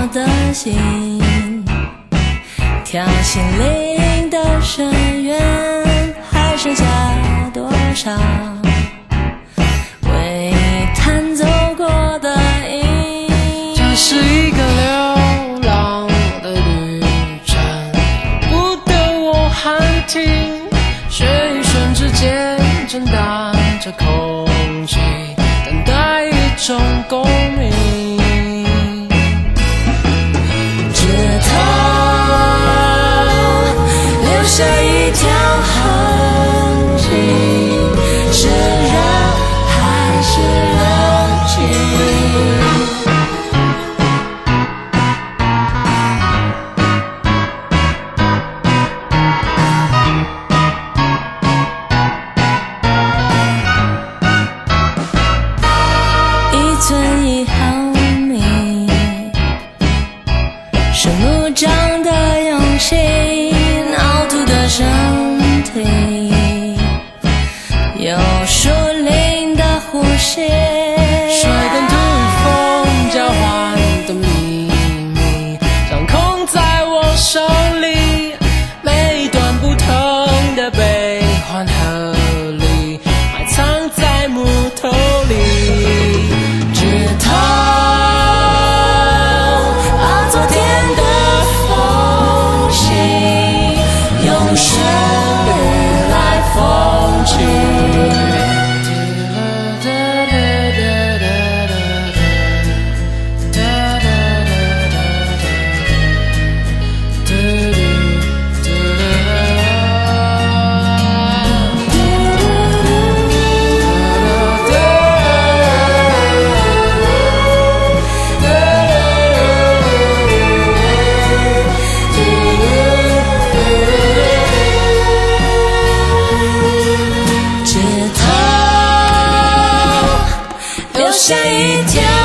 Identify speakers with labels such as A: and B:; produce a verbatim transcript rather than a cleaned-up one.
A: 的心，跳心灵的深渊，还剩下多少为你弹奏过的音？
B: 这是一个流浪的旅程，不得我喊停，血与生之间震荡着空气，等待一种共鸣。
A: 指头留下一条痕迹，是热还是热情？一寸一毫米，是怒张的勇气，凹凸的身体，有树林的呼吸，
B: 水跟土与风交换的秘密，掌控在我手里，每一段不同的悲欢合理，埋藏在木头里。
A: 指头把昨天的风景用旋律来风景。留下一条